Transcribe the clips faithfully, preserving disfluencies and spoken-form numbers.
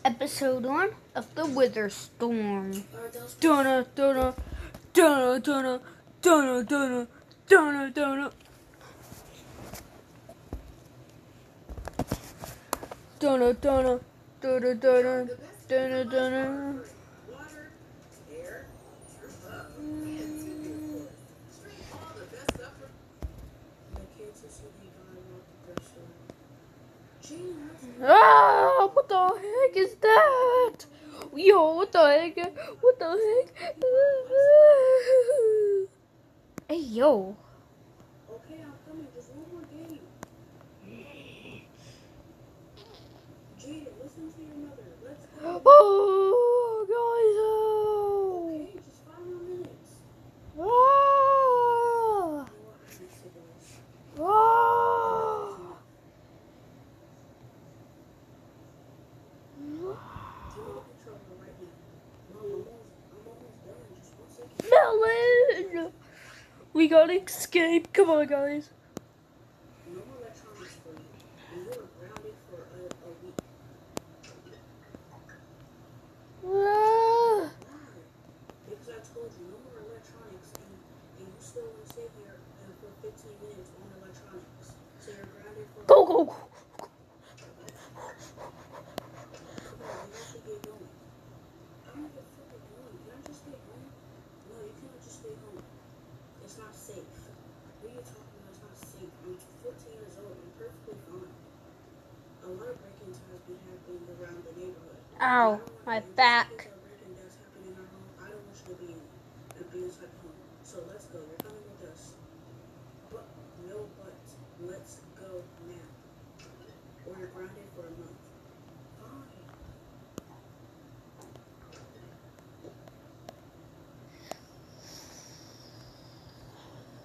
Episode one of the Wither Storm. Donna, Donna, Donna, Donna, Donna, Donna, Donna, Donna. Donna, Donna, Donna, Donna, Donna, Donna. Ah, what the heck is that? Yo, what the heck? What the heck? Hey, yo. Okay, I'm coming. Just one more game. Jaden, listen to your mother. Let's go. Oh, guys. Oh. Okay, just five more minutes. Ah. You know what? I'm sick of this. Ah. Give me the controller right now. Mom, I'm almost, I'm almost done. Just one second. Melon. We gotta escape. Come on, guys. No more electronics for you. And you were grounded for a, a week. Ah. Why? Because I told you, no more electronics, and, and you still want to sit here and for fifteen minutes on electronics. So you're grounded for Go, go, go. Come on, we have to get going. I don't give a fuck what you're doing. Can I just stay home? No, you cannot just stay home. It's not safe. What are you talking about? It's not safe. I'm fourteen years old. I'm perfectly fine. A lot of break-ins have been happening around the neighborhood. Ow, my back. That's happening in our home. I don't want you to be in and be inside the home. So let's go. You're coming with us. But no buts. Let's go now. Or you're grounded for a month. Fine.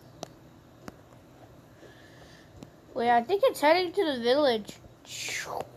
Wait, I think it's heading to the village.